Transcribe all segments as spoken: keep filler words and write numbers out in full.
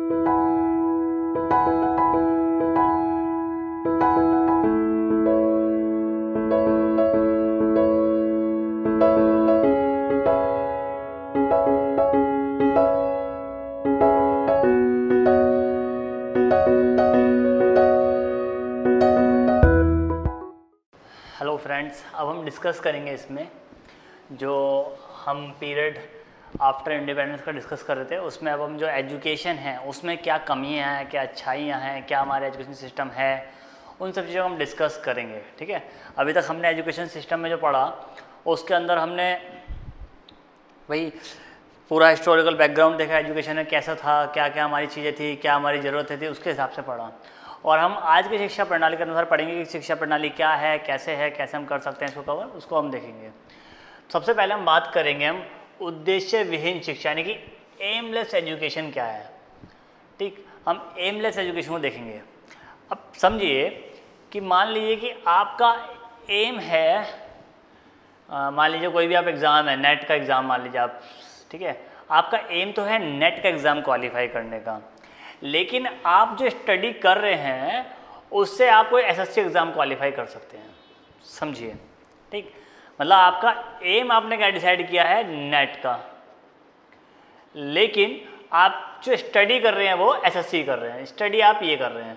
Hello friends, अब हम discuss करेंगे इसमें जो हम पीरियड आफ्टर इंडिपेंडेंस का डिस्कस कर रहे थे, उसमें अब हम जो एजुकेशन है उसमें क्या कमियां हैं, क्या अच्छाइयां हैं, क्या हमारा एजुकेशन सिस्टम है, उन सब चीज़ों को हम डिस्कस करेंगे। ठीक है, अभी तक हमने एजुकेशन सिस्टम में जो पढ़ा उसके अंदर हमने वही पूरा हिस्टोरिकल बैकग्राउंड देखा, एजुकेशन में कैसा था, क्या क्या हमारी चीज़ें थी, क्या हमारी ज़रूरतें थी, उसके हिसाब से पढ़ा। और हम आज की शिक्षा प्रणाली के अनुसार पढ़ेंगे कि शिक्षा प्रणाली क्या है, कैसे है, कैसे हम कर सकते हैं इसको कवर, उसको हम देखेंगे। सबसे पहले हम बात करेंगे हम उद्देश्य विहीन शिक्षा यानी कि एमलेस एजुकेशन क्या है। ठीक, हम एमलेस एजुकेशन को देखेंगे। अब समझिए कि मान लीजिए कि आपका एम है, मान लीजिए कोई भी आप एग्ज़ाम है, नेट का एग्ज़ाम मान लीजिए आप, ठीक है, आपका एम तो है नेट का एग्ज़ाम क्वालिफाई करने का, लेकिन आप जो स्टडी कर रहे हैं उससे आप कोई एसएससी एग्ज़ाम क्वालिफाई कर सकते हैं। समझिए, ठीक, मतलब आपका एम आपने क्या डिसाइड किया है, नेट का, लेकिन आप जो स्टडी कर रहे हैं वो एसएससी कर रहे हैं, स्टडी आप ये कर रहे हैं।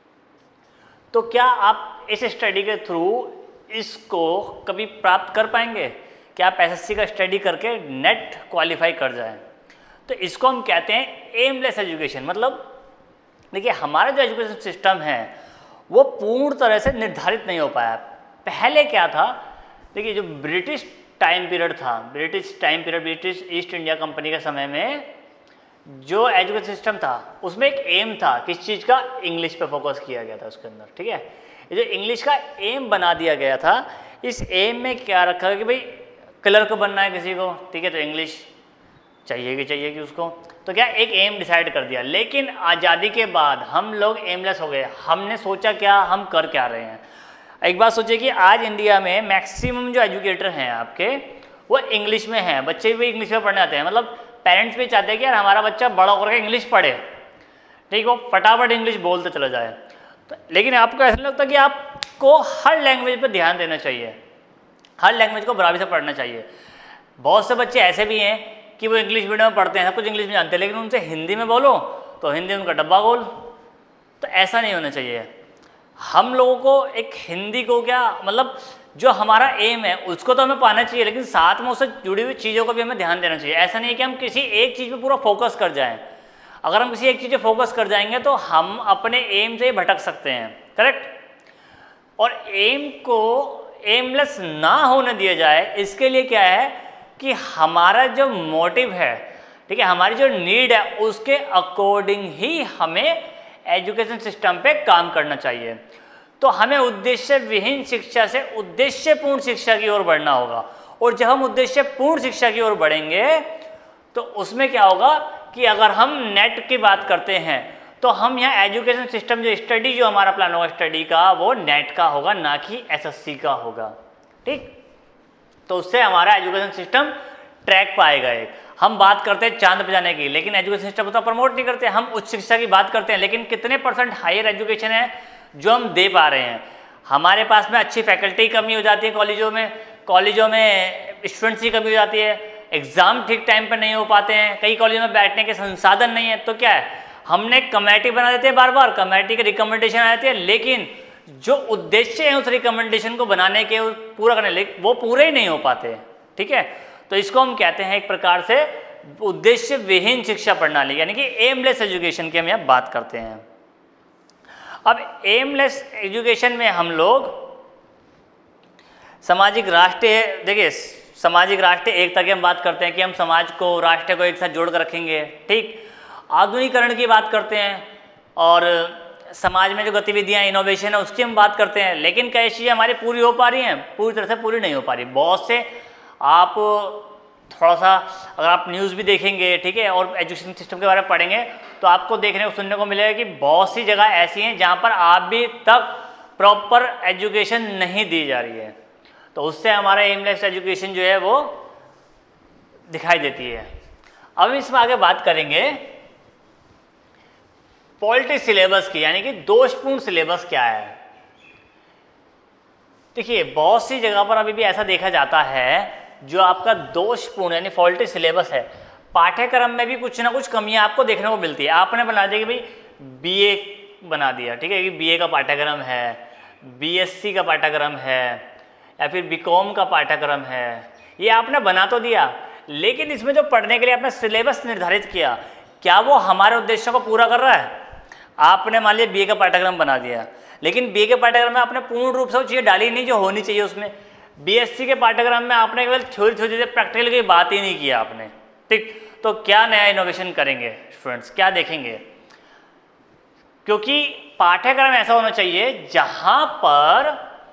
तो क्या आप इस स्टडी के थ्रू इसको कभी प्राप्त कर पाएंगे? क्या आप एसएससी का स्टडी करके नेट क्वालिफाई कर जाएं? तो इसको हम कहते हैं एमलेस एजुकेशन। मतलब देखिए, हमारा जो एजुकेशन सिस्टम है वो पूर्ण तरह से निर्धारित नहीं हो पाया। पहले क्या था, देखिए जो ब्रिटिश टाइम पीरियड था, British time period British East India company के समय में जो एजुकेशन सिस्टम था उसमें एक एम था, किस चीज़ का, इंग्लिश पे फोकस किया गया था उसके अंदर। ठीक है, ये जो इंग्लिश का एम बना दिया गया था, इस एम में क्या रखा कि भाई क्लर्क बनना है किसी को, ठीक है, तो इंग्लिश चाहिए कि चाहिए कि उसको, तो क्या एक एम डिसाइड कर दिया। लेकिन आज़ादी के बाद हम लोग एमलेस हो गए। हमने सोचा क्या, हम कर क्या रहे हैं। एक बात सोचिए कि आज इंडिया में मैक्सिमम जो एजुकेटर हैं आपके वो इंग्लिश में हैं, बच्चे भी इंग्लिश में पढ़ने आते हैं। मतलब पेरेंट्स भी चाहते हैं कि यार हमारा बच्चा बड़ा होकर इंग्लिश पढ़े, ठीक, वो फटाफट इंग्लिश बोलते चला जाए। तो लेकिन आपको ऐसा नहीं लगता कि आपको हर लैंग्वेज पर ध्यान देना चाहिए, हर लैंग्वेज को बराबरी से पढ़ना चाहिए। बहुत से बच्चे ऐसे भी हैं कि वो इंग्लिश मीडियम में पढ़ते हैं, सब कुछ इंग्लिश में जानते हैं, लेकिन उनसे हिंदी में बोलो तो हिंदी उनका डब्बा गोल। तो ऐसा नहीं होना चाहिए। हम लोगों को एक हिंदी को क्या, मतलब जो हमारा एम है उसको तो हमें पाना चाहिए, लेकिन साथ में उससे जुड़ी हुई चीज़ों को भी हमें ध्यान देना चाहिए। ऐसा नहीं है कि हम किसी एक चीज़ पे पूरा फोकस कर जाएं। अगर हम किसी एक चीज़ पे फोकस कर जाएंगे तो हम अपने एम से ही भटक सकते हैं। करेक्ट। और एम को एमलेस ना होने दिया जाए, इसके लिए क्या है कि हमारा जो मोटिव है, ठीक है, हमारी जो नीड है उसके अकॉर्डिंग ही हमें एजुकेशन सिस्टम पे काम करना चाहिए। तो हमें उद्देश्य विहीन शिक्षा से उद्देश्यपूर्ण शिक्षा की ओर बढ़ना होगा। और जब हम उद्देश्यपूर्ण शिक्षा की ओर बढ़ेंगे तो उसमें क्या होगा कि अगर हम नेट की बात करते हैं तो हम यहाँ एजुकेशन सिस्टम जो स्टडी जो हमारा प्लान होगा स्टडी का, वो नेट का होगा, ना कि एसएससी का होगा। ठीक, तो उससे हमारा एजुकेशन सिस्टम ट्रैक पाएगा। एक हम बात करते हैं चांद पे जाने की, लेकिन एजुकेशन सिस्टम तो प्रमोट नहीं करते। हम उच्च शिक्षा की बात करते हैं, लेकिन कितने परसेंट हायर एजुकेशन है जो हम दे पा रहे हैं। हमारे पास में अच्छी फैकल्टी की कमी हो जाती है, कॉलेजों में कॉलेजों में स्टूडेंट्स की कमी हो जाती है, एग्ज़ाम ठीक टाइम पर नहीं हो पाते हैं, कई कॉलेजों में बैठने के संसाधन नहीं है। तो क्या है, हमने कमेटी बना देते हैं, बार बार कमेटी की रिकमेंडेशन आ जाती है, लेकिन जो उद्देश्य है उस रिकमेंडेशन को बनाने के पूरा करने वो पूरे ही नहीं हो पाते। ठीक है, तो इसको हम कहते हैं एक प्रकार से उद्देश्य विहीन शिक्षा प्रणाली, यानी कि एमलेस एजुकेशन की हम यहाँ बात करते हैं। अब एमलेस एजुकेशन में हम लोग सामाजिक राष्ट्रीय, देखिए सामाजिक राष्ट्रीय एकता की हम बात करते हैं कि हम समाज को, राष्ट्र को एक साथ जोड़ कर रखेंगे। ठीक, आधुनिकीकरण की बात करते हैं और समाज में जो गतिविधियां, इनोवेशन है उसकी हम बात करते हैं। लेकिन कई चीज़ें हमारी पूरी हो पा रही हैं, पूरी तरह से पूरी नहीं हो पा रही। बहुत से आप थोड़ा सा अगर आप न्यूज़ भी देखेंगे, ठीक है, और एजुकेशन सिस्टम के बारे में पढ़ेंगे तो आपको देखने को सुनने को मिलेगा कि बहुत सी जगह ऐसी हैं जहाँ पर अभी तक प्रॉपर एजुकेशन नहीं दी जा रही है। तो उससे हमारा एमलेस एजुकेशन जो है वो दिखाई देती है। अब इसमें आगे बात करेंगे फॉल्टी सिलेबस की, यानी कि दोषपूर्ण सिलेबस क्या है। देखिए बहुत सी जगह पर अभी भी ऐसा देखा जाता है जो आपका दोषपूर्ण यानी फॉल्टी सिलेबस है, पाठ्यक्रम में भी कुछ ना कुछ कमियां आपको देखने को मिलती है। आपने बना दिया कि भाई बीए बना दिया, ठीक है, कि बीए का पाठ्यक्रम है, बीएससी का पाठ्यक्रम है, या फिर बीकॉम का पाठ्यक्रम है, ये आपने बना तो दिया, लेकिन इसमें जो पढ़ने के लिए आपने सिलेबस निर्धारित किया, क्या वो हमारे उद्देश्यों को पूरा कर रहा है? आपने मान लिया बीए का पाठ्यक्रम बना दिया, लेकिन बीए के पाठ्यक्रम में आपने पूर्ण रूप से वो चीज़ें डाली नहीं जो होनी चाहिए उसमें। बीएससी के पाठ्यक्रम में आपने केवल थ्योरी थ्योरी से प्रैक्टिकल की बात ही नहीं किया आपने, ठीक। तो क्या नया इनोवेशन करेंगे स्टूडेंट्स, क्या देखेंगे? क्योंकि पाठ्यक्रम ऐसा होना चाहिए जहां पर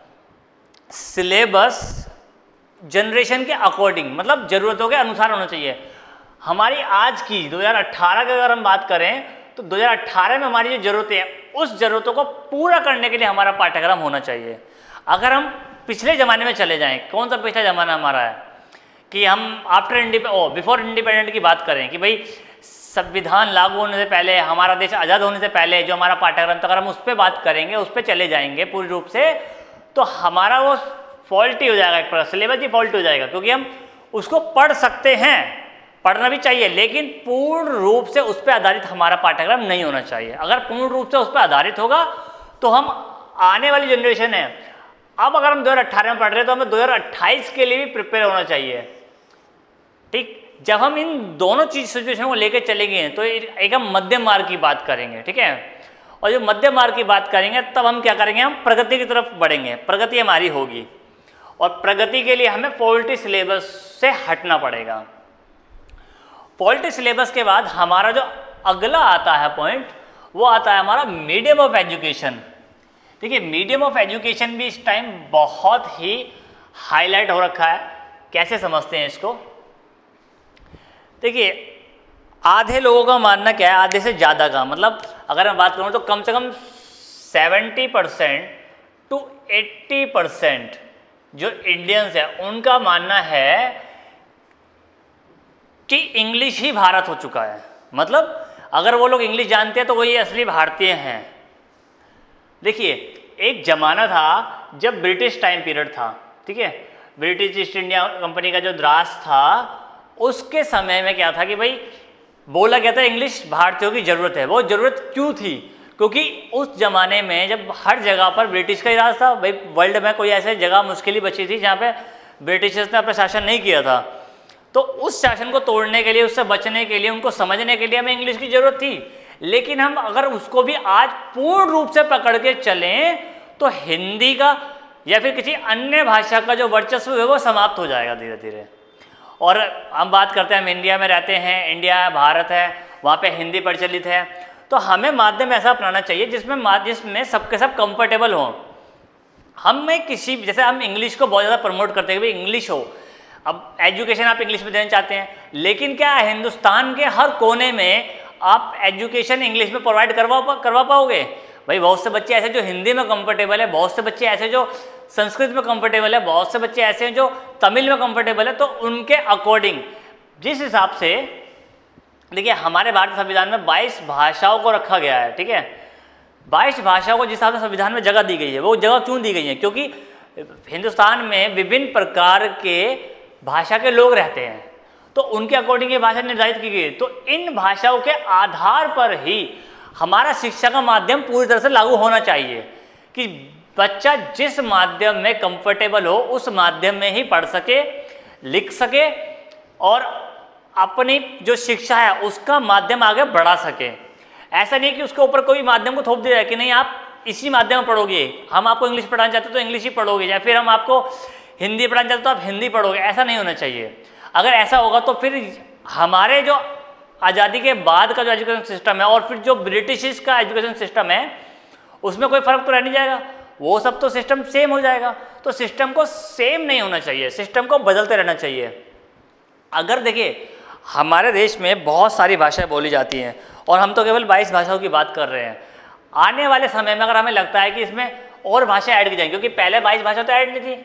सिलेबस जनरेशन के अकॉर्डिंग, मतलब जरूरतों के अनुसार होना चाहिए। हमारी आज की दो हज़ार अठारह की अगर हम बात करें तो दो हज़ार अठारह में हमारी जो जरूरतें हैं उस जरूरतों को पूरा करने के लिए हमारा पाठ्यक्रम होना चाहिए। अगर हम पिछले ज़माने में चले जाएं, कौन सा पिछला ज़माना हमारा है कि हम आफ्टर इंडिपेंड ओ बिफोर इंडिपेंडेंट की बात करें कि भाई संविधान लागू होने से पहले, हमारा देश आज़ाद होने से पहले जो हमारा पाठ्यक्रम था, अगर हम उस पर बात करेंगे, उस पर चले जाएंगे पूरी रूप से, तो हमारा वो फॉल्टी हो जाएगा, एक प्रकार सिलेबस ही फॉल्टी हो जाएगा। क्योंकि हम उसको पढ़ सकते हैं, पढ़ना भी चाहिए, लेकिन पूर्ण रूप से उस पर आधारित हमारा पाठ्यक्रम नहीं होना चाहिए। अगर पूर्ण रूप से उस पर आधारित होगा तो हम आने वाली जनरेशन है, अब अगर हम दो हज़ार अठारह में पढ़ रहे हैं तो हमें दो हज़ार अट्ठाईस के लिए भी प्रिपेयर होना चाहिए, ठीक। जब हम इन दोनों चीज सिचुएशन को लेकर चलेंगे तो एक हम मध्यम मार्ग की बात करेंगे, ठीक है। और जो मध्यम मार्ग की बात करेंगे तब हम क्या करेंगे, हम प्रगति की तरफ बढ़ेंगे, प्रगति हमारी होगी। और प्रगति के लिए हमें फॉल्टी सिलेबस से हटना पड़ेगा। फॉल्टी सिलेबस के बाद हमारा जो अगला आता है पॉइंट, वो आता है हमारा मीडियम ऑफ एजुकेशन। देखिए मीडियम ऑफ एजुकेशन भी इस टाइम बहुत ही हाईलाइट हो रखा है। कैसे समझते हैं इसको? देखिए आधे लोगों का मानना क्या है, आधे से ज़्यादा का, मतलब अगर मैं बात करूँ तो कम से कम seventy percent to eighty percent जो इंडियंस है उनका मानना है कि इंग्लिश ही भारत हो चुका है। मतलब अगर वो लोग इंग्लिश जानते हैं तो वही असली भारतीय हैं। देखिए एक ज़माना था जब ब्रिटिश टाइम पीरियड था, ठीक है, ब्रिटिश ईस्ट इंडिया कंपनी का जो द्रास था, उसके समय में क्या था कि भाई बोला गया था इंग्लिश भारतीयों की ज़रूरत है। वो ज़रूरत क्यों थी? क्योंकि उस ज़माने में जब हर जगह पर ब्रिटिश का ही राज था, भाई वर्ल्ड में कोई ऐसी जगह मुश्किल ही बची थी जहाँ पे ब्रिटिशर्स ने अपना शासन नहीं किया था। तो उस शासन को तोड़ने के लिए, उससे बचने के लिए, उनको समझने के लिए हमें इंग्लिश की ज़रूरत थी। लेकिन हम अगर उसको भी आज पूर्ण रूप से पकड़ के चलें तो हिंदी का या फिर किसी अन्य भाषा का जो वर्चस्व है वो समाप्त हो जाएगा धीरे धीरे। और हम बात करते हैं, हम इंडिया में रहते हैं, इंडिया भारत है, वहाँ पे हिंदी प्रचलित है, तो हमें माध्यम ऐसा अपनाना चाहिए जिसमें जिसमें सबके सब कंफर्टेबल हों। हमें किसी, जैसे हम इंग्लिश को बहुत ज़्यादा प्रमोट करते हैं कि भाई इंग्लिश हो, अब एजुकेशन आप इंग्लिश में देना चाहते हैं, लेकिन क्या हिंदुस्तान के हर कोने में आप एजुकेशन इंग्लिश में प्रोवाइड करवा करवा पाओगे? भाई बहुत से बच्चे ऐसे जो हिंदी में कंफर्टेबल है, बहुत से बच्चे ऐसे जो संस्कृत में कंफर्टेबल है, बहुत से बच्चे ऐसे हैं जो तमिल में कंफर्टेबल है। तो उनके अकॉर्डिंग जिस हिसाब से, देखिए हमारे भारतीय संविधान में बाईस भाषाओं को रखा गया है, ठीक है, बाईस भाषाओं को जिस हिसाब से संविधान में जगह दी गई है, वो जगह क्यों दी गई है? क्योंकि हिंदुस्तान में विभिन्न प्रकार के भाषा के लोग रहते हैं, तो उनके अकॉर्डिंग ये भाषा निर्धारित की गई है। तो इन भाषाओं के आधार पर ही हमारा शिक्षा का माध्यम पूरी तरह से लागू होना चाहिए कि बच्चा जिस माध्यम में कंफर्टेबल हो उस माध्यम में ही पढ़ सके, लिख सके और अपनी जो शिक्षा है उसका माध्यम आगे बढ़ा सके। ऐसा नहीं कि उसके ऊपर कोई माध्यम को थोप दिया जाए कि नहीं आप इसी माध्यम में पढ़ोगे, हम आपको इंग्लिश पढ़ाना चाहते हो तो इंग्लिश ही पढ़ोगे, या फिर हम आपको हिंदी पढ़ाना चाहते हो तो आप हिंदी पढ़ोगे। ऐसा नहीं होना चाहिए। अगर ऐसा होगा तो फिर हमारे जो आज़ादी के बाद का जो एजुकेशन सिस्टम है और फिर जो ब्रिटिश का एजुकेशन सिस्टम है उसमें कोई फ़र्क तो रह नहीं जाएगा, वो सब तो सिस्टम सेम हो जाएगा। तो सिस्टम को सेम नहीं होना चाहिए, सिस्टम को बदलते रहना चाहिए। अगर देखिए हमारे देश में बहुत सारी भाषाएं बोली जाती हैं और हम तो केवल बाईस भाषाओं की बात कर रहे हैं। आने वाले समय में अगर हमें लगता है कि इसमें और भाषाएं ऐड की जाएंगी, क्योंकि पहले बाईस भाषा तो ऐड नहीं थी,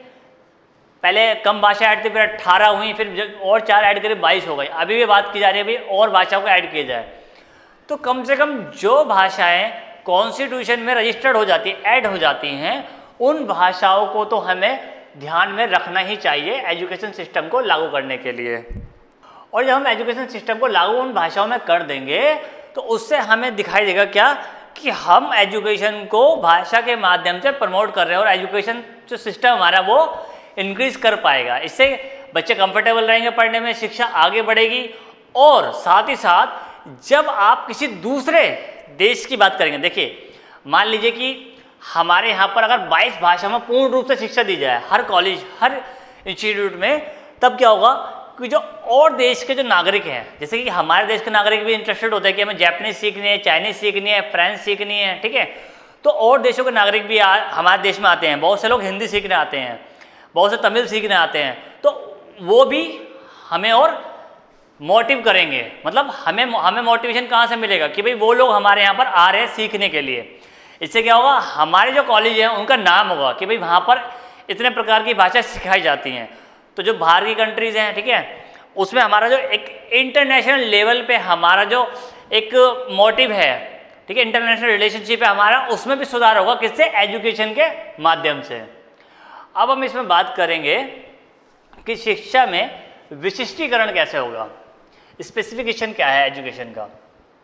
पहले कम भाषा ऐड थी, फिर अट्ठारह हुई, फिर और चार ऐड करी बाईस हो गई। अभी भी बात की जा रही है भाई और भाषाओं को ऐड किया जाए। तो कम से कम जो भाषाएं कॉन्स्टिट्यूशन में रजिस्टर्ड हो जाती है, ऐड हो जाती हैं, उन भाषाओं को तो हमें ध्यान में रखना ही चाहिए एजुकेशन सिस्टम को लागू करने के लिए। और जब हम एजुकेशन सिस्टम को लागू उन भाषाओं में कर देंगे तो उससे हमें दिखाई देगा क्या कि हम एजुकेशन को भाषा के माध्यम से प्रमोट कर रहे हैं और एजुकेशन जो सिस्टम हमारा वो इंक्रीज कर पाएगा। इससे बच्चे कंफर्टेबल रहेंगे पढ़ने में, शिक्षा आगे बढ़ेगी। और साथ ही साथ जब आप किसी दूसरे देश की बात करेंगे, देखिए मान लीजिए कि हमारे यहाँ पर अगर बाईस भाषा में पूर्ण रूप से शिक्षा दी जाए हर कॉलेज हर इंस्टीट्यूट में, तब क्या होगा कि जो और देश के जो नागरिक हैं, जैसे कि हमारे देश के नागरिक भी इंटरेस्टेड होते हैं कि हमें जापानीज सीखनी है, चाइनीज सीखनी है, फ्रेंच सीखनी है, ठीक है, तो और देशों के नागरिक भी आ, हमारे देश में आते हैं। बहुत से लोग हिंदी सीखने आते हैं, बहुत से तमिल सीखने आते हैं, तो वो भी हमें और मोटिव करेंगे। मतलब हमें हमें मोटिवेशन कहाँ से मिलेगा कि भाई वो लोग हमारे यहाँ पर आ रहे हैं सीखने के लिए। इससे क्या होगा, हमारे जो कॉलेज हैं उनका नाम होगा कि भाई वहाँ पर इतने प्रकार की भाषा सिखाई जाती हैं। तो जो बाहर की कंट्रीज़ हैं, ठीक है, उसमें हमारा जो एक इंटरनेशनल लेवल पे हमारा जो एक मोटिव है, ठीक है, इंटरनेशनल रिलेशनशिप है हमारा, उसमें भी सुधार होगा। किससे? एजुकेशन के माध्यम से। अब हम इसमें बात करेंगे कि शिक्षा में विशिष्टीकरण कैसे होगा, स्पेसिफिकेशन क्या है एजुकेशन का।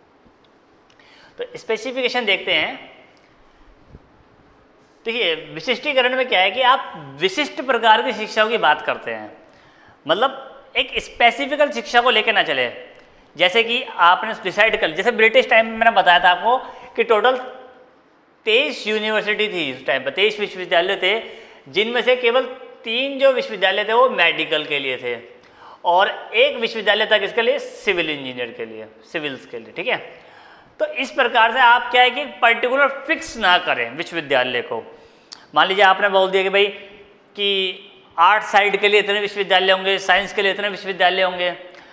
तो स्पेसिफिकेशन देखते हैं। देखिए विशिष्टीकरण में क्या है कि आप विशिष्ट प्रकार की शिक्षाओं की बात करते हैं, मतलब एक स्पेसिफिकल शिक्षा को लेकर ना चले। जैसे कि आपने डिसाइड कर, जैसे ब्रिटिश टाइम में मैंने बताया था आपको कि टोटल तेईस यूनिवर्सिटी थी उस टाइम पर, तेईस विश्वविद्यालय थे, जिनमें से केवल तीन जो विश्वविद्यालय थे वो मेडिकल के लिए थे और एक विश्वविद्यालय था किसके लिए? सिविल इंजीनियर के लिए, सिविल्स के लिए, ठीक है। तो इस प्रकार से आप क्या है कि पर्टिकुलर फिक्स ना करें विश्वविद्यालय को। मान लीजिए आपने बोल दिया कि भाई कि आर्ट साइड के लिए इतने विश्वविद्यालय होंगे, साइंस के लिए इतने विश्वविद्यालय होंगे।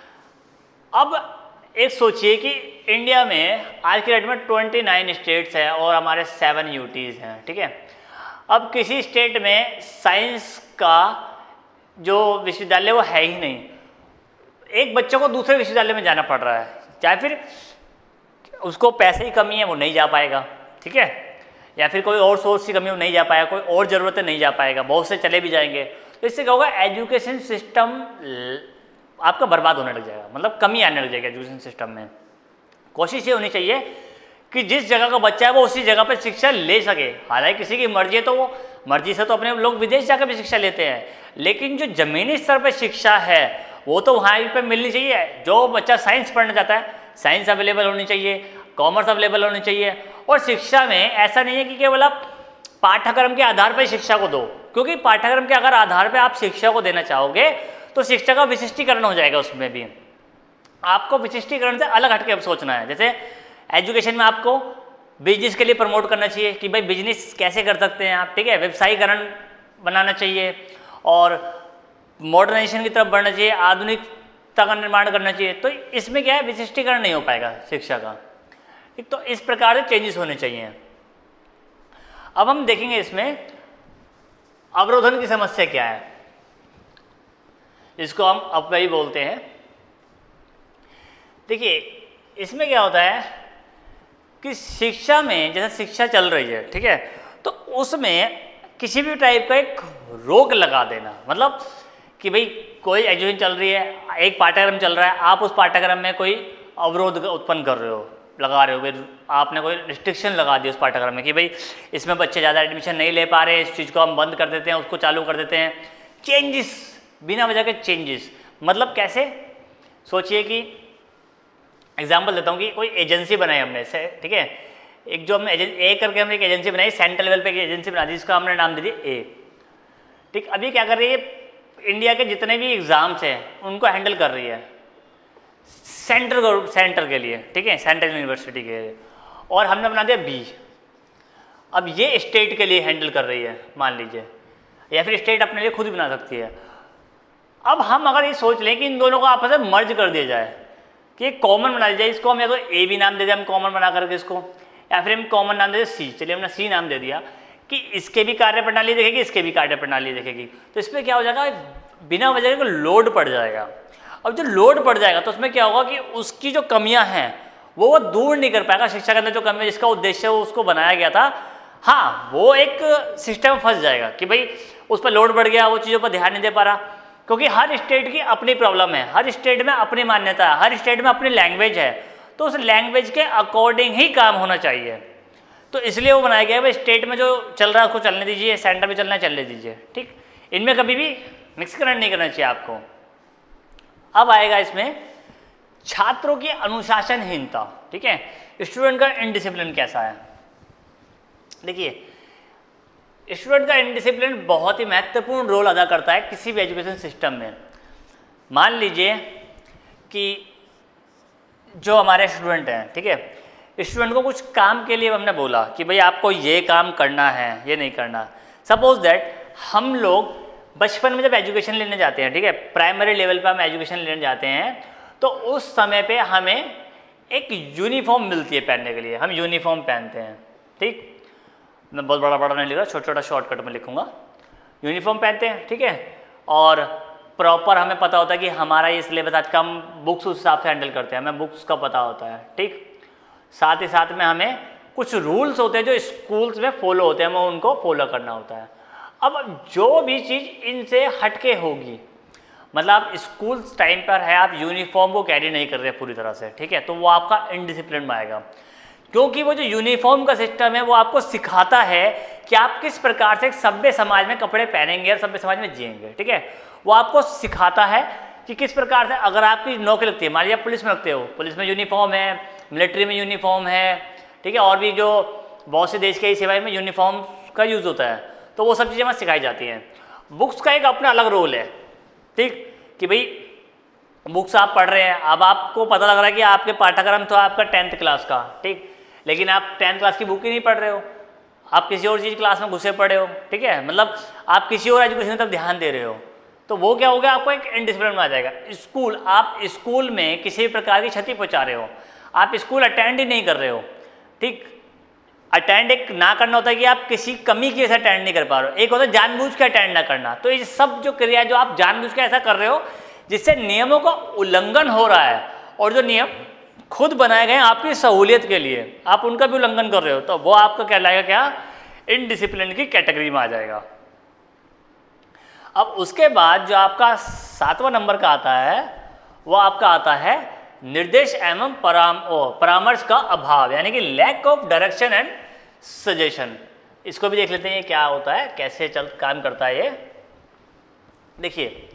अब एक सोचिए कि इंडिया में आज के डेट में उनतीस स्टेट्स हैं और हमारे सेवन यूटीज़ हैं, ठीक है। अब किसी स्टेट में साइंस का जो विश्वविद्यालय वो है ही नहीं, एक बच्चे को दूसरे विश्वविद्यालय में जाना पड़ रहा है, चाहे फिर उसको पैसे की कमी है वो नहीं जा पाएगा, ठीक है, या फिर कोई और सोर्स की कमी वो नहीं जा पाएगा, कोई और ज़रूरत है नहीं जा पाएगा, बहुत से चले भी जाएंगे। तो इससे क्या होगा, एजुकेशन सिस्टम आपका बर्बाद होने लग जाएगा, मतलब कमी आने लग जाएगी एजुकेशन सिस्टम में। कोशिश ये होनी चाहिए कि जिस जगह का बच्चा है वो उसी जगह पर शिक्षा ले सके। हालांकि किसी की मर्जी है तो वो मर्जी से तो अपने लोग विदेश जाकर भी शिक्षा लेते हैं, लेकिन जो ज़मीनी स्तर पर शिक्षा है वो तो वहाँ पर मिलनी चाहिए। जो बच्चा साइंस पढ़ना चाहता है साइंस अवेलेबल होनी चाहिए, कॉमर्स अवेलेबल होनी चाहिए। और शिक्षा में ऐसा नहीं है कि केवल आप पाठ्यक्रम के आधार पर शिक्षा को दो, क्योंकि पाठ्यक्रम के अगर आधार पर आप शिक्षा को देना चाहोगे तो शिक्षा का विशिष्टीकरण हो जाएगा। उसमें भी आपको विशिष्टीकरण से अलग हटके सोचना है। जैसे एजुकेशन में आपको बिजनेस के लिए प्रमोट करना चाहिए कि भाई बिजनेस कैसे कर सकते हैं आप, ठीक है, व्यवसायीकरण बनाना चाहिए और मॉडर्नाइजेशन की तरफ बढ़ना चाहिए, आधुनिकता का निर्माण करना चाहिए। तो इसमें क्या है, विशिष्टीकरण नहीं हो पाएगा शिक्षा का। तो इस प्रकार से चेंजेस होने चाहिए। अब हम देखेंगे इसमें अवरोधन की समस्या क्या है, इसको हम अपव्यय बोलते हैं। देखिए इसमें क्या होता है कि शिक्षा में जैसे शिक्षा चल रही है, ठीक है, तो उसमें किसी भी टाइप का एक रोक लगा देना, मतलब कि भाई कोई एजुकेशन चल रही है, एक पाठ्यक्रम चल रहा है, आप उस पाठ्यक्रम में कोई अवरोध उत्पन्न कर रहे हो, लगा रहे हो, आपने कोई रिस्ट्रिक्शन लगा दी उस पाठ्यक्रम में कि भाई इसमें बच्चे ज़्यादा एडमिशन नहीं ले पा रहे, इस चीज़ को हम बंद कर देते हैं, उसको चालू कर देते हैं। चेंजेस, बिना वजह के चेंजेस, मतलब कैसे? सोचिए कि एग्जाम्पल देता हूँ कि कोई एजेंसी बनाई हमने से, ठीक है, एक जो हमने ए करके हमने एक एजेंसी बनाई, सेंट्रल लेवल पे एक एजेंसी बना दी, जिसका हमने नाम दे दिया ए, ठीक। अभी क्या कर रही है, इंडिया के जितने भी एग्जाम्स हैं उनको हैंडल कर रही है सेंट्रल सेंटर के लिए, ठीक है, सेंट्रल यूनिवर्सिटी के लिए, और हमने बना दिया बी। अब ये स्टेट के लिए हैंडल कर रही है मान लीजिए, या फिर स्टेट अपने लिए खुद बना सकती है। अब हम अगर ये सोच लें कि इन दोनों को आपस में मर्ज कर दिया जाए कि एक कॉमन बना दिया जाए, इसको हम या तो ए भी नाम दे दें हम कॉमन बना करके इसको, या फिर हम कॉमन नाम दे दें सी, चलिए हमने सी नाम दे दिया कि इसके भी कार्य प्रणाली देखेगी, इसके भी कार्य प्रणाली देखेगी। तो इसमें क्या हो जाएगा, बिना वजह के लोड पड़ जाएगा। अब जो लोड पड़ जाएगा तो उसमें क्या होगा कि उसकी जो कमियां हैं वो वो दूर नहीं कर पाएगा शिक्षा के अंदर जो कमी है, जिसका उद्देश्य उसको बनाया गया था। हाँ, वो एक सिस्टम में फंस जाएगा कि भाई उस पर लोड बढ़ गया, वो चीज़ों पर ध्यान नहीं दे पा रहा, क्योंकि हर स्टेट की अपनी प्रॉब्लम है, हर स्टेट में अपनी मान्यता है, हर स्टेट में अपनी लैंग्वेज है, तो उस लैंग्वेज के अकॉर्डिंग ही काम होना चाहिए। तो इसलिए वो बनाया गया है भाई स्टेट में जो चल रहा है उसको चलने दीजिए, सेंटर में चलना है चलने दीजिए, ठीक। इनमें कभी भी मिक्सकरण नहीं करना चाहिए आपको। अब आएगा इसमें छात्रों की अनुशासनहीनता, ठीक है, स्टूडेंट का इनडिसिप्लिन कैसा है। देखिए, स्टूडेंट का इनडिसिप्लिन बहुत ही महत्वपूर्ण रोल अदा करता है किसी भी एजुकेशन सिस्टम में। मान लीजिए कि जो हमारे स्टूडेंट हैं, ठीक है, स्टूडेंट को कुछ काम के लिए हमने बोला कि भाई आपको ये काम करना है, ये नहीं करना। सपोज दैट हम लोग बचपन में जब एजुकेशन लेने जाते हैं, ठीक है, प्राइमरी लेवल पे हम एजुकेशन लेने जाते हैं, तो उस समय पे हमें एक यूनिफॉर्म मिलती है पहनने के लिए, हम यूनिफॉर्म पहनते हैं, ठीक। मैं बहुत बड़ा बड़ा नहीं लिख रहा, छोटा छोटा शॉर्टकट में लिखूंगा। यूनिफॉर्म पहनते हैं, ठीक है, और प्रॉपर हमें पता होता है कि हमारा ये सिलेबस आज का हम बुक्स उस हिसाब से हैंडल करते हैं, हमें बुक्स का पता होता है, ठीक। साथ ही साथ में हमें कुछ रूल्स होते हैं जो स्कूल्स में फॉलो होते हैं, हमें उनको फॉलो करना होता है। अब जो भी चीज़ इनसे हटके होगी, मतलब आप स्कूल टाइम पर है, आप यूनिफॉर्म को कैरी नहीं कर रहे पूरी तरह से, ठीक है, तो वो आपका इनडिसिप्लिन में आएगा, क्योंकि वो जो यूनिफॉर्म का सिस्टम है वो आपको सिखाता है कि आप किस प्रकार से एक सभ्य समाज में कपड़े पहनेंगे और सभ्य समाज में जिएंगे, ठीक है। वो आपको सिखाता है कि किस प्रकार से अगर आपकी नौकरी लगती है, मान लीजिए आप पुलिस में लगते हो, पुलिस में यूनिफॉर्म है, मिलिट्री में यूनिफॉर्म है, ठीक है, और भी जो बहुत से देश के सेवाएं में यूनिफॉर्म का यूज़ होता है, तो वो सब चीज़ें वहाँ सिखाई जाती हैं। बुक्स का एक अपना अलग रोल है, ठीक, कि भाई बुक्स आप पढ़ रहे हैं, अब आपको पता लग रहा है कि आपके पाठ्यक्रम तो आपका टेंथ क्लास का, ठीक, लेकिन आप टेंथ क्लास की बुक ही नहीं पढ़ रहे हो, आप किसी और चीज़ क्लास में घुसे पड़े हो, ठीक है, मतलब आप किसी और एजुकेशन तक ध्यान दे रहे हो, तो वो क्या हो गया, आपको एक इनडिसिप्लिन में आ जाएगा। स्कूल, आप स्कूल में किसी प्रकार की क्षति पहुंचा रहे हो, आप स्कूल अटेंड ही नहीं कर रहे हो, ठीक। अटेंड एक ना करना होता है कि आप किसी कमी की वजह से अटेंड नहीं कर पा रहे हो, एक होता है जानबूझ के अटेंड ना करना। तो ये सब जो क्रिया जो आप जानबूझ के ऐसा कर रहे हो जिससे नियमों का उल्लंघन हो रहा है, और जो नियम खुद बनाए गए हैं आपकी सहूलियत के लिए, आप उनका भी उल्लंघन कर रहे हो, तो वो आपका कहलाएगा क्या, इनडिसिप्लिन की कैटेगरी में आ जाएगा। अब उसके बाद जो आपका सातवां नंबर का आता है वो आपका आता है निर्देश एवं पराम परामर्श का अभाव, यानी कि lack of direction and suggestion. इसको भी देख लेते हैं ये क्या होता है, कैसे चल काम करता है ये। देखिए,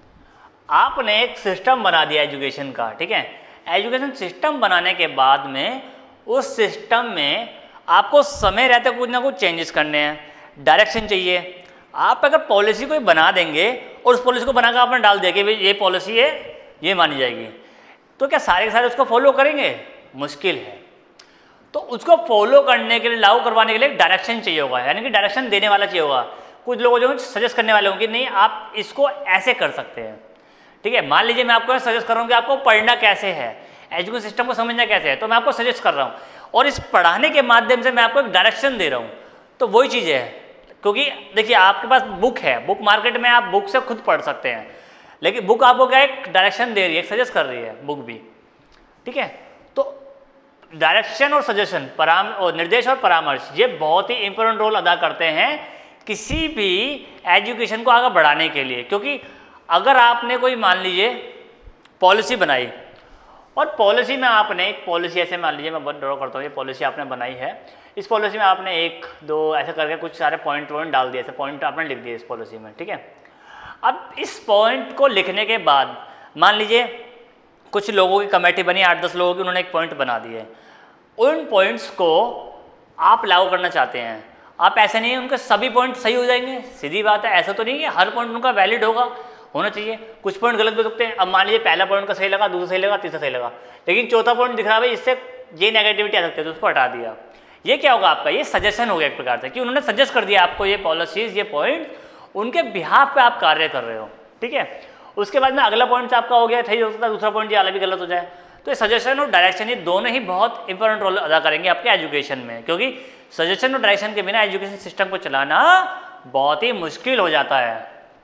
आपने एक सिस्टम बना दिया एजुकेशन का, ठीक है, एजुकेशन सिस्टम बनाने के बाद में उस सिस्टम में आपको समय रहते कुछ ना कुछ चेंजेस करने हैं, डायरेक्शन चाहिए। आप अगर पॉलिसी कोई बना देंगे और उस पॉलिसी को बनाकर आपने डाल दिया कि भाई ये पॉलिसी है, ये मानी जाएगी, तो क्या सारे के सारे उसको फॉलो करेंगे? मुश्किल है। तो उसको फॉलो करने के लिए, लागू करवाने के लिए डायरेक्शन चाहिए होगा, यानी कि डायरेक्शन देने वाला चाहिए होगा। कुछ लोग जो सजेस्ट करने वाले होंगे, नहीं आप इसको ऐसे कर सकते हैं, ठीक है। मान लीजिए मैं आपको सजेस्ट कर रहा हूँ कि आपको पढ़ना कैसे है, एजुकेशन सिस्टम को समझना कैसे है, तो मैं आपको सजेस्ट कर रहा हूँ, और इस पढ़ाने के माध्यम से मैं आपको एक डायरेक्शन दे रहा हूँ। तो वही चीज़ है, क्योंकि देखिए आपके पास बुक है, बुक मार्केट में आप बुक से खुद पढ़ सकते हैं, लेकिन बुक आपको क्या एक डायरेक्शन दे रही है, सजेस्ट कर रही है बुक भी, ठीक है। तो डायरेक्शन और सजेशन, पराम और निर्देश और परामर्श, ये बहुत ही इंपॉर्टेंट रोल अदा करते हैं किसी भी एजुकेशन को आगे बढ़ाने के लिए। क्योंकि अगर आपने कोई मान लीजिए पॉलिसी बनाई, और पॉलिसी में आपने एक पॉलिसी ऐसे मान लीजिए, मैं बहुत ड्रॉ करता हूँ, ये पॉलिसी आपने बनाई है, इस पॉलिसी में आपने एक दो ऐसे करके कुछ सारे पॉइंट वॉइंट डाल दिए, ऐसे पॉइंट आपने लिख दिए इस पॉलिसी में, ठीक है। अब इस पॉइंट को लिखने के बाद मान लीजिए कुछ लोगों की कमेटी बनी, आठ दस लोगों की, उन्होंने एक पॉइंट बना दिए, उन पॉइंट्स को आप लागू करना चाहते हैं। आप ऐसे नहीं उनके सभी पॉइंट सही हो जाएंगे, सीधी बात है, ऐसा तो नहीं कि हर पॉइंट उनका वैलिड होगा, होना चाहिए, कुछ पॉइंट गलत भी हो सकते हैं। अब मान लीजिए पहला पॉइंट का सही लगा, दूसरा सही लगा, तीसरा सही लगा, लेकिन चौथा पॉइंट दिख रहा है इससे ये नेगेटिविटी आ सकती है, तो उसको हटा दिया। ये क्या होगा आपका, ये सजेशन हो गया एक प्रकार से, कि उन्होंने सजेस्ट कर दिया आपको ये पॉलिसीज, ये पॉइंट, उनके बिहाफ पे आप कार्य कर रहे हो, ठीक है। उसके बाद में अगला पॉइंट आपका हो गया, सही हो सकता है, दूसरा पॉइंट ये अलग भी गलत हो जाए। तो ये सजेशन और डायरेक्शन, ये दोनों ही बहुत इंपॉर्टेंट रोल अदा करेंगे आपके एजुकेशन में, क्योंकि सजेशन और डायरेक्शन के बिना एजुकेशन सिस्टम को चलाना बहुत ही मुश्किल हो जाता है।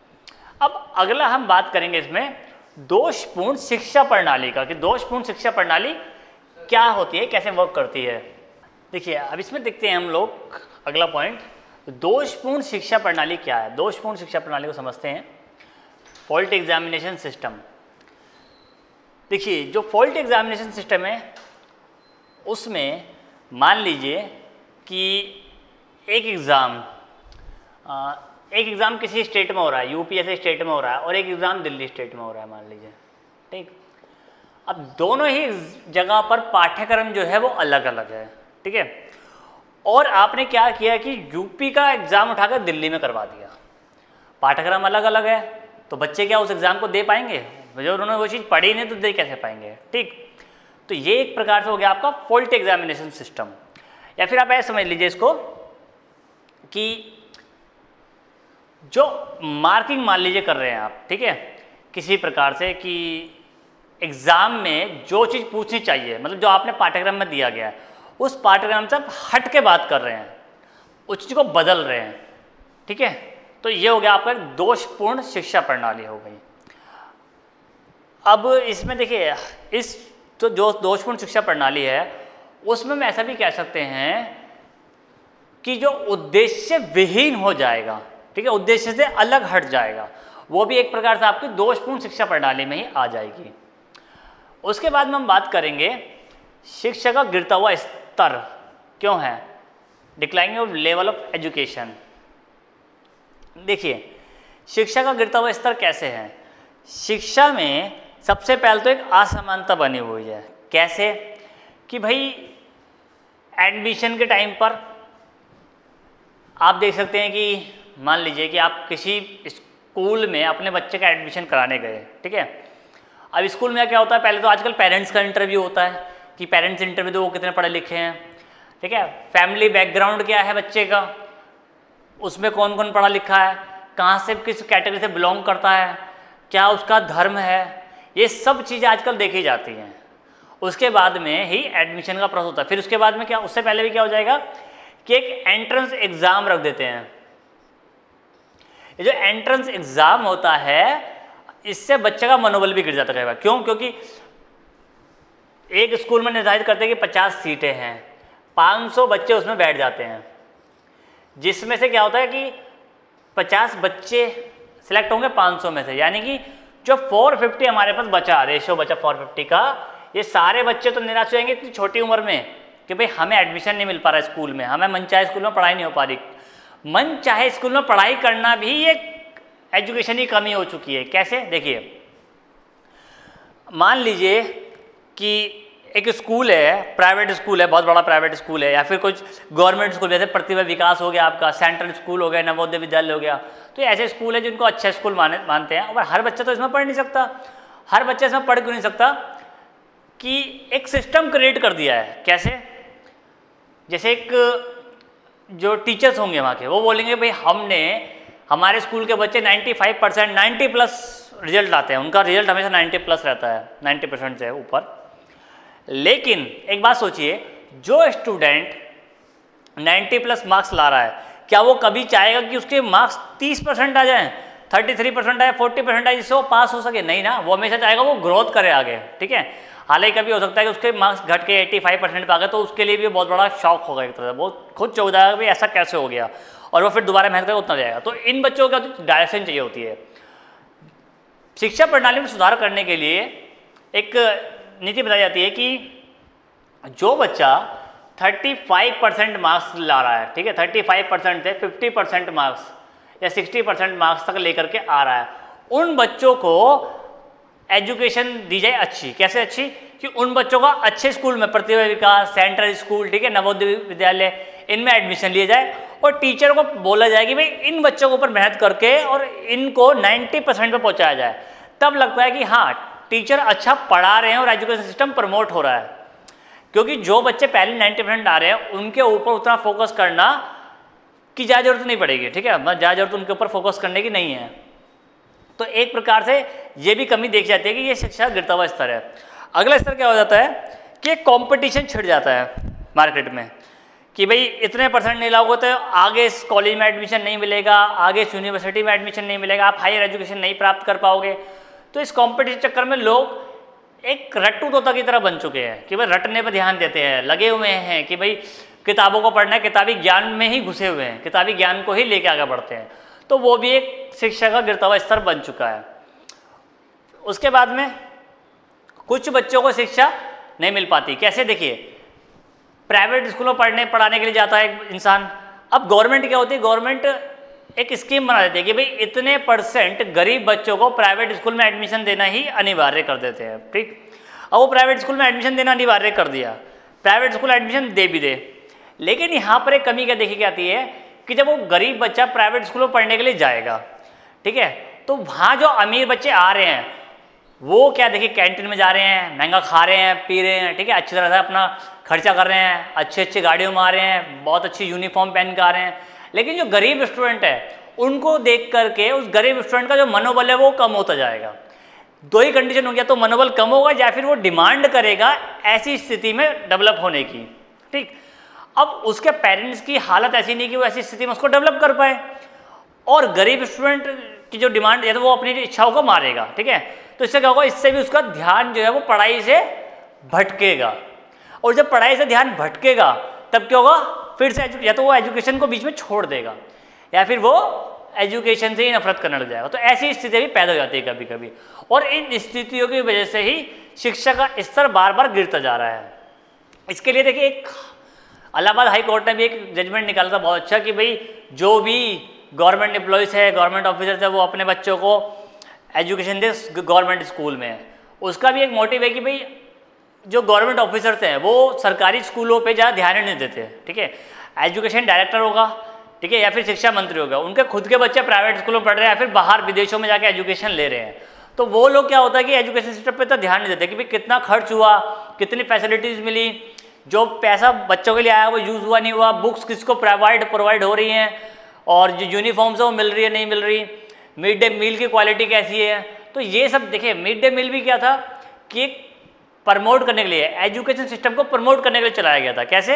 अब अगला हम बात करेंगे इसमें दोषपूर्ण शिक्षा प्रणाली का, कि दोषपूर्ण शिक्षा प्रणाली क्या होती है, कैसे वर्क करती है। देखिए अब इसमें देखते हैं हम लोग अगला पॉइंट, दोषपूर्ण शिक्षा प्रणाली क्या है। दोषपूर्ण शिक्षा प्रणाली को समझते हैं। Fault examination system. देखिए जो फॉल्ट एग्जामिनेशन सिस्टम है उसमें मान लीजिए कि एक एग्ज़ाम एक एग्ज़ाम किसी स्टेट में हो रहा है, यूपी ऐसे स्टेट में हो रहा है, और एक एग्ज़ाम दिल्ली स्टेट में हो रहा है मान लीजिए, ठीक। अब दोनों ही जगह पर पाठ्यक्रम जो है वो अलग अलग है, ठीक है। और आपने क्या किया कि यूपी का एग्ज़ाम उठाकर दिल्ली में करवा दिया, पाठ्यक्रम अलग अलग है, तो बच्चे क्या उस एग्ज़ाम को दे पाएंगे? जो उन्होंने वो चीज़ पढ़ी नहीं तो दे कैसे पाएंगे, ठीक। तो ये एक प्रकार से हो गया आपका फॉल्ट एग्जामिनेशन सिस्टम। या फिर आप ऐसे समझ लीजिए इसको कि जो मार्किंग मान लीजिए कर रहे हैं आप, ठीक है, किसी प्रकार से कि एग्ज़ाम में जो चीज़ पूछनी चाहिए, मतलब जो आपने पाठ्यक्रम में दिया गया है उस पाठ्यक्रम से आप हट के बात कर रहे हैं, उस चीज़ को बदल रहे हैं, ठीक है। तो ये हो गया आपका दोषपूर्ण शिक्षा प्रणाली हो गई। अब इसमें देखिए इस तो जो दोषपूर्ण शिक्षा प्रणाली है उसमें हम ऐसा भी कह सकते हैं कि जो उद्देश्य विहीन हो जाएगा, ठीक है, उद्देश्य से अलग हट जाएगा, वो भी एक प्रकार से आपकी दोषपूर्ण शिक्षा प्रणाली में ही आ जाएगी। उसके बाद में हम बात करेंगे शिक्षा का गिरता हुआ स्तर क्यों है, declining of level of education. देखिए शिक्षा का गिरता हुआ स्तर कैसे है। शिक्षा में सबसे पहले तो एक असमानता बनी हुई है। कैसे कि भाई एडमिशन के टाइम पर आप देख सकते हैं कि मान लीजिए कि आप किसी स्कूल में अपने बच्चे का एडमिशन कराने गए, ठीक है। अब स्कूल में क्या होता है, पहले तो आजकल पेरेंट्स का इंटरव्यू होता है कि पेरेंट्स इंटरव्यू दो वो कितने पढ़े लिखे हैं, ठीक है, फैमिली बैकग्राउंड क्या है बच्चे का, उसमें कौन कौन पढ़ा लिखा है, कहाँ से किस कैटेगरी से बिलोंग करता है, क्या उसका धर्म है, ये सब चीज़ें आजकल देखी जाती हैं। उसके बाद में ही एडमिशन का प्रोसेस होता है। फिर उसके बाद में क्या, उससे पहले भी क्या हो जाएगा कि एक एंट्रेंस एग्ज़ाम रख देते हैं। ये जो एंट्रेंस एग्ज़ाम होता है इससे बच्चे का मनोबल भी गिर जाता है। क्यों? क्योंकि एक स्कूल में निर्धारित करते हैं कि पचास सीटें हैं, पाँच सौ बच्चे उसमें बैठ जाते हैं, जिसमें से क्या होता है कि पचास बच्चे सिलेक्ट होंगे पाँच सौ में से, यानी कि जो चार सौ पचास हमारे पास बचा, रेशो बचा चार सौ पचास का, ये सारे बच्चे तो निराश हो जाएंगे इतनी छोटी उम्र में कि भाई हमें एडमिशन नहीं मिल पा रहा स्कूल में, हमें मनचाहे स्कूल में पढ़ाई नहीं हो पा रही। मन चाहे स्कूल में पढ़ाई करना भी एक एजुकेशन की कमी हो चुकी है। कैसे? देखिए मान लीजिए कि एक स्कूल है, प्राइवेट स्कूल है, बहुत बड़ा प्राइवेट स्कूल है, या फिर कुछ गवर्नमेंट स्कूल जैसे प्रतिभा विकास हो गया, आपका सेंट्रल स्कूल हो गया, नवोदय विद्यालय हो गया, तो ऐसे स्कूल है जिनको अच्छा स्कूल माने मानते हैं। और हर बच्चा तो इसमें पढ़ नहीं सकता। हर बच्चा इसमें पढ़ क्यों नहीं सकता कि एक सिस्टम क्रिएट कर दिया है। कैसे? जैसे एक जो टीचर्स होंगे वहाँ के, वो बोलेंगे भाई हमने हमारे स्कूल के बच्चे पचानवे परसेंट नब्बे प्लस रिजल्ट लाते हैं, उनका रिजल्ट हमेशा नब्बे प्लस रहता है, नब्बे परसेंट से ऊपर। लेकिन एक बात सोचिए, जो स्टूडेंट नब्बे प्लस मार्क्स ला रहा है, क्या वो कभी चाहेगा कि उसके मार्क्स तीस परसेंट आ जाएं, तैंतीस परसेंट आए, चालीस परसेंट आए, जिससे वो पास हो सके? नहीं ना, वो हमेशा चाहेगा वो ग्रोथ करे आगे, ठीक है। हालांकि कभी हो सकता है कि उसके मार्क्स घट के पचासी परसेंट पे आ गए, तो उसके लिए भी बहुत बड़ा शौक होगा एक तरह से, वो खुद चौंक जाएगा कि ऐसा कैसे हो गया, और वो फिर दोबारा मेहनत करके उतना जाएगा। तो इन बच्चों को डायरेक्शन चाहिए होती है। शिक्षा प्रणाली में सुधार करने के लिए एक नीति बताई जाती है कि जो बच्चा पैंतीस परसेंट मार्क्स ला रहा है, ठीक है, पैंतीस परसेंट से पचास परसेंट मार्क्स या साठ परसेंट मार्क्स तक लेकर के आ रहा है, उन बच्चों को एजुकेशन दी जाए अच्छी। कैसे अच्छी? कि उन बच्चों का अच्छे स्कूल में, प्रतिभा विकास, सेंट्रल स्कूल, ठीक है, नवोदय विद्यालय, इनमें एडमिशन लिया जाए, और टीचर को बोला जाए कि भाई इन बच्चों के ऊपर मेहनत करके और इनको नब्बे परसेंट पे पहुंचाया जाए। तब लगता है कि हाँ टीचर अच्छा पढ़ा रहे हैं और एजुकेशन सिस्टम प्रमोट हो रहा है। क्योंकि जो बच्चे पहले नब्बे परसेंट आ रहे हैं उनके ऊपर उतना फोकस करना की ज़्यादा जरूरत नहीं पड़ेगी, ठीक है, ज़्यादा जरूरत उनके ऊपर फोकस करने की नहीं है। तो एक प्रकार से ये भी कमी देखी जाती है कि ये शिक्षा गिरता हुआ स्तर है। अगला स्तर क्या हो जाता है कि कंपटीशन छिड़ जाता है मार्केट में कि भाई इतने परसेंट नहीं लाओगे तो आगे इस कॉलेज में एडमिशन नहीं मिलेगा, आगे इस यूनिवर्सिटी में एडमिशन नहीं मिलेगा, आप हायर एजुकेशन नहीं प्राप्त कर पाओगे। तो इस कंपटीशन चक्कर में लोग एक रट्टू तोता की तरह बन चुके हैं कि भाई रटने पर ध्यान देते हैं, लगे हुए हैं कि भाई किताबों को पढ़ना है, किताबी ज्ञान में ही घुसे हुए हैं, किताबी ज्ञान को ही लेके आगे बढ़ते हैं। तो वो भी एक शिक्षा का गिरता हुआ स्तर बन चुका है। उसके बाद में कुछ बच्चों को शिक्षा नहीं मिल पाती। कैसे? देखिए, प्राइवेट स्कूलों में पढ़ने पढ़ाने के लिए जाता है इंसान। अब गवर्नमेंट क्या होती है, गवर्नमेंट एक स्कीम बना देती है कि भाई इतने परसेंट गरीब बच्चों को प्राइवेट स्कूल में एडमिशन देना ही अनिवार्य कर देते हैं। ठीक, अब वो प्राइवेट स्कूल में एडमिशन देना अनिवार्य कर दिया, प्राइवेट स्कूल एडमिशन दे भी दे, लेकिन यहाँ पर एक कमी क्या देखी जाती है कि जब वो गरीब बच्चा प्राइवेट स्कूल में पढ़ने के लिए जाएगा, ठीक है, तो वहाँ जो अमीर बच्चे आ रहे हैं वो क्या देखिए कैंटीन में जा रहे हैं, महंगा खा रहे हैं, पी रहे हैं, ठीक है, अच्छी तरह से अपना खर्चा कर रहे हैं, अच्छे अच्छे गाड़ियों में आ रहे हैं, बहुत अच्छी यूनिफॉर्म पहन के आ रहे हैं। लेकिन जो गरीब स्टूडेंट है उनको देख करके उस गरीब स्टूडेंट का जो मनोबल है वो कम होता जाएगा। दो ही कंडीशन हो गया, तो मनोबल कम होगा या फिर वो डिमांड करेगा ऐसी स्थिति में डेवलप होने की। ठीक, अब उसके पेरेंट्स की हालत ऐसी नहीं कि वो ऐसी स्थिति में उसको डेवलप कर पाए, और गरीब स्टूडेंट की जो डिमांड है तो वो अपनी इच्छाओं को मारेगा। ठीक है, तो इससे क्या होगा, इससे भी उसका ध्यान जो है वो पढ़ाई से भटकेगा, और जब पढ़ाई से ध्यान भटकेगा तब क्या होगा, फिर से या तो वो एजुकेशन को बीच में छोड़ देगा या फिर वो एजुकेशन से ही नफरत करने लग जाएगा। तो ऐसी स्थिति भी पैदा हो जाती है कभी कभी, और इन स्थितियों की वजह से ही शिक्षा का स्तर बार बार गिरता जा रहा है। इसके लिए देखिए, एक इलाहाबाद हाई कोर्ट ने भी एक जजमेंट निकाला था बहुत अच्छा कि भाई जो भी गवर्नमेंट एम्प्लॉयज़ है, गवर्नमेंट ऑफिसर्स है, वो अपने बच्चों को एजुकेशन दे गवर्नमेंट स्कूल में। उसका भी एक मोटिव है कि भाई जो गवर्नमेंट ऑफिसर्स हैं वो सरकारी स्कूलों पे ज़्यादा ध्यान नहीं देते। ठीक है, एजुकेशन डायरेक्टर होगा, ठीक है, या फिर शिक्षा मंत्री होगा, उनके खुद के बच्चे प्राइवेट स्कूलों में पढ़ रहे हैं या फिर बाहर विदेशों में जाके एजुकेशन ले रहे हैं, तो वो लोग क्या होता है कि एजुकेशन सिस्टम पे तो ध्यान नहीं देते कि भाई कितना खर्च हुआ, कितनी फैसिलिटीज़ मिली, जो पैसा बच्चों के लिए आया वो यूज़ हुआ नहीं हुआ, बुक्स किसको प्रोवाइड प्रोवाइड हो रही हैं, और जो यूनिफॉर्म्स है वो मिल रही है नहीं मिल रही, मिड डे मील की क्वालिटी कैसी है। तो ये सब देखिए, मिड डे मील भी क्या था कि प्रमोट करने के लिए, एजुकेशन सिस्टम को प्रमोट करने के लिए चलाया गया था। कैसे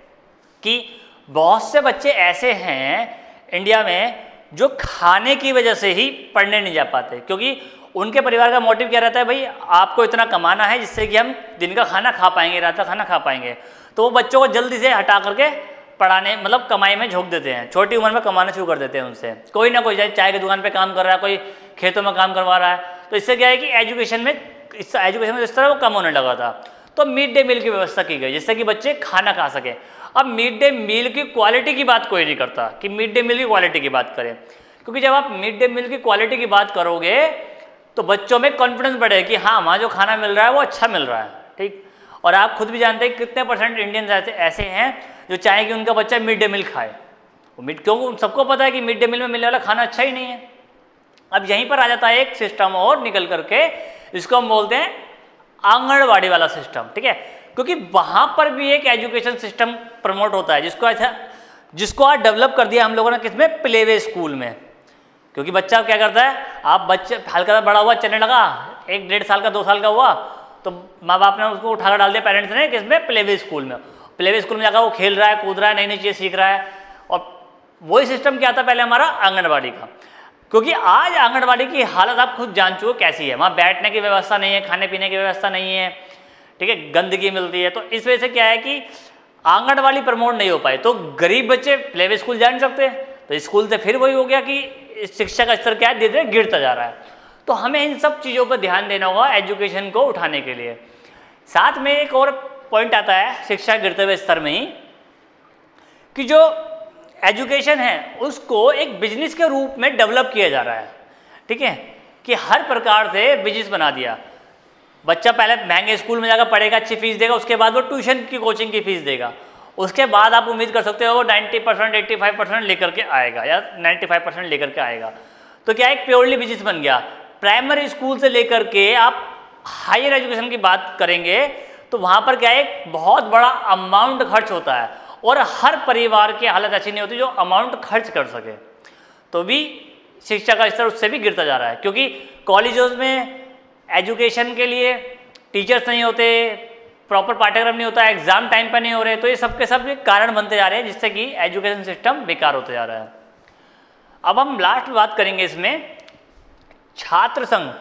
कि बहुत से बच्चे ऐसे हैं इंडिया में जो खाने की वजह से ही पढ़ने नहीं जा पाते, क्योंकि उनके परिवार का मोटिव क्या रहता है, भाई आपको इतना कमाना है जिससे कि हम दिन का खाना खा पाएंगे, रात का खाना खा पाएंगे। तो वो बच्चों को जल्दी से हटा करके पढ़ाने मतलब कमाई में झोंक देते हैं, छोटी उम्र में कमाना शुरू कर देते हैं उनसे। कोई ना कोई चाय की दुकान पे काम कर रहा है, कोई खेतों में काम करवा रहा है, तो इससे क्या है कि एजुकेशन में इस एजुकेशन में इस तरह वो कम होने लगा था। तो मिड डे मील की व्यवस्था की गई जिससे कि बच्चे खाना खा सकें। अब मिड डे मील की क्वालिटी की बात कोई नहीं करता कि मिड डे मील की क्वालिटी की बात करें, क्योंकि जब आप मिड डे मील की क्वालिटी की बात करोगे तो बच्चों में कॉन्फिडेंस बढ़ेगा कि हाँ, वहाँ जो खाना मिल रहा है वो अच्छा मिल रहा है। ठीक, और आप खुद भी जानते हैं कितने परसेंट इंडियंस ऐसे ऐसे हैं जो चाहें कि उनका बच्चा मिड डे मील खाए। वो मिड क्योंकि सबको पता है कि मिड डे मील में मिलने वाला खाना अच्छा ही नहीं है। अब यहीं पर आ जाता है एक सिस्टम और निकल करके, इसको हम बोलते हैं आंगनवाड़ी वाला सिस्टम। ठीक है, क्योंकि वहाँ पर भी एक एजुकेशन सिस्टम प्रमोट होता है जिसको ऐसा जिसको आज डेवलप कर दिया हम लोगों ने किसमें, प्ले वे स्कूल में। क्योंकि बच्चा क्या करता है, आप बच्चे हल्का सा बड़ा हुआ चलने लगा, एक डेढ़ साल का दो साल का हुआ, तो माँ बाप ने उसको उठाकर डाल दिया पेरेंट्स ने किसमें, प्ले वे स्कूल में। प्ले वे स्कूल में जाकर वो खेल रहा है, कूद रहा है, नई नई चीज़ें सीख रहा है। और वही सिस्टम क्या था पहले हमारा आंगनबाड़ी का, क्योंकि आज आंगनबाड़ी की हालत आप खुद जान चुके कैसी है। वहाँ बैठने की व्यवस्था नहीं है, खाने पीने की व्यवस्था नहीं है, ठीक है, गंदगी मिलती है। तो इस वजह से क्या है कि आंगनबाड़ी प्रमोट नहीं हो पाए, तो गरीब बच्चे प्ले वे स्कूल जा नहीं सकते, तो स्कूल से फिर वही हो गया कि शिक्षा का स्तर क्या है, धीरे धीरे गिरता जा रहा है। तो हमें इन सब चीज़ों पर ध्यान देना होगा एजुकेशन को उठाने के लिए। साथ में एक और पॉइंट आता है शिक्षा गिरते हुए स्तर में ही, कि जो एजुकेशन है उसको एक बिजनेस के रूप में डेवलप किया जा रहा है। ठीक है, कि हर प्रकार से बिजनेस बना दिया। बच्चा पहले महंगे स्कूल में जाकर पढ़ेगा, अच्छी फीस देगा, उसके बाद वो ट्यूशन की कोचिंग की फीस देगा, उसके बाद आप उम्मीद कर सकते हो वो ninety percent eighty five percent लेकर के आएगा या नाइन्टी फाइव परसेंट लेकर के आएगा। तो क्या एक प्योरली बिजनेस बन गया। प्राइमरी स्कूल से लेकर के आप हायर एजुकेशन की बात करेंगे तो वहाँ पर क्या है, एक बहुत बड़ा अमाउंट खर्च होता है, और हर परिवार की हालत ऐसी नहीं होती जो अमाउंट खर्च कर सके। तो भी शिक्षा का स्तर उससे भी गिरता जा रहा है, क्योंकि कॉलेजों में एजुकेशन के लिए टीचर्स नहीं होते, प्रॉपर पाठ्यक्रम नहीं होता, एग्जाम टाइम पर नहीं हो रहे, तो ये सब के सब कारण बनते जा रहे हैं जिससे कि एजुकेशन सिस्टम बेकार होते जा रहा है। अब हम लास्ट बात करेंगे इसमें छात्र संघ,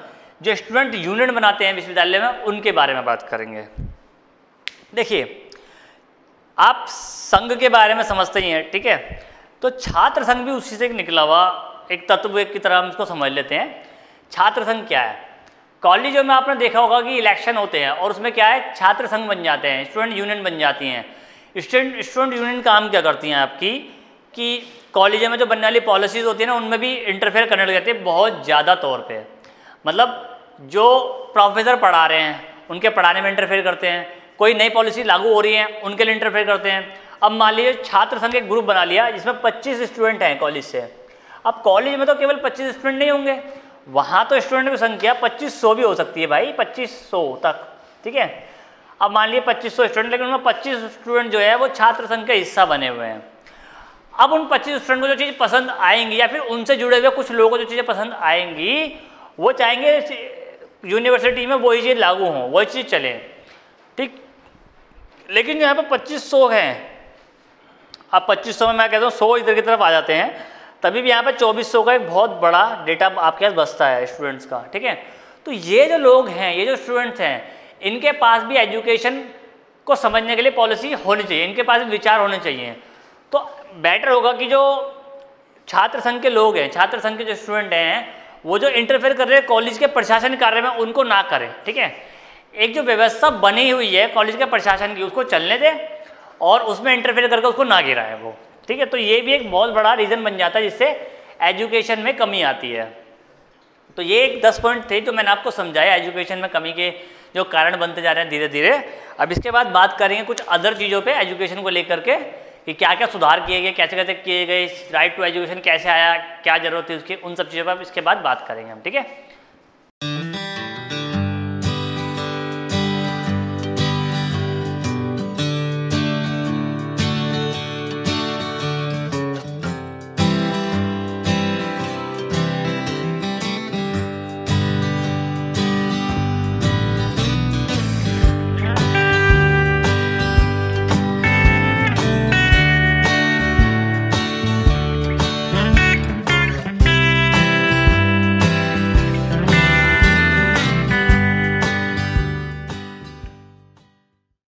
जो स्टूडेंट यूनियन बनाते हैं विश्वविद्यालय में उनके बारे में बात करेंगे। देखिए आप संघ के बारे में समझते ही हैं, ठीक है, तो छात्र संघ भी उसी से निकला हुआ एक तत्व की तरह हम इसको समझ लेते हैं। छात्र संघ क्या है? कॉलेजों में आपने देखा होगा कि इलेक्शन होते हैं और उसमें क्या है, छात्र संघ बन जाते हैं, स्टूडेंट यूनियन बन जाती हैं। स्टूडेंट स्टूडेंट यूनियन काम क्या करती हैं आपकी कि कॉलेजों में जो बनने वाली पॉलिसीज़ होती है ना उनमें भी इंटरफेयर करने लग जाते हैं बहुत ज़्यादा तौर पे। मतलब जो प्रोफेसर पढ़ा रहे हैं उनके पढ़ाने में इंटरफेयर करते हैं, कोई नई पॉलिसी लागू हो रही है उनके लिए इंटरफेयर करते हैं। अब मान लीजिए छात्र संघ एक ग्रुप बना लिया जिसमें पच्चीस स्टूडेंट हैं कॉलेज से। अब कॉलेज में तो केवल पच्चीस स्टूडेंट नहीं होंगे, वहाँ तो स्टूडेंट की संख्या पच्चीस सौ भी हो सकती है भाई, पच्चीस सौ तक, ठीक है। अब मान लीजिए पच्चीस सौ स्टूडेंट, लेकिन उनमें पच्चीस स्टूडेंट जो है वो छात्र संघ का हिस्सा बने हुए हैं। अब उन पच्चीस स्टूडेंट को जो चीज़ पसंद आएंगी या फिर उनसे जुड़े हुए कुछ लोगों को जो चीज़ें पसंद आएंगी वो चाहेंगे यूनिवर्सिटी में वही चीज़ लागू हों, वही चीज़ चले, ठीक। लेकिन यहाँ पे पच्चीस सौ हैं, अब पच्चीस सौ में मैं कहता हूँ सौ इधर की तरफ आ जाते हैं, तभी भी यहाँ पे चौबीस सौ का एक बहुत बड़ा डेटा आपके पास बचता है स्टूडेंट्स का, ठीक है। तो ये जो लोग हैं, ये जो स्टूडेंट्स हैं, इनके पास भी एजुकेशन को समझने के लिए पॉलिसी होनी चाहिए, इनके पास भी विचार होने चाहिए। तो बेटर होगा कि जो छात्र संघ के लोग हैं, छात्र संघ के जो स्टूडेंट हैं, वो जो इंटरफेयर कर रहे हैं कॉलेज के प्रशासन कार्य में उनको ना करें, ठीक है। एक जो व्यवस्था बनी हुई है कॉलेज के प्रशासन की उसको चलने दें और उसमें इंटरफेयर करके उसको ना गिराएं वो, ठीक है। तो ये भी एक बहुत बड़ा रीज़न बन जाता है जिससे एजुकेशन में कमी आती है। तो ये एक दस पॉइंट थे जो मैंने आपको समझाया एजुकेशन में कमी के जो कारण बनते जा रहे हैं धीरे धीरे। अब इसके बाद बात करेंगे कुछ अदर चीज़ों पे एजुकेशन को लेकर के कि क्या क्या सुधार किए गए, कैसे कैसे किए गए, राइट टू एजुकेशन कैसे आया, क्या जरूरत थी उसकी, उन सब चीज़ों पर इसके बाद बात करेंगे हम, ठीक है।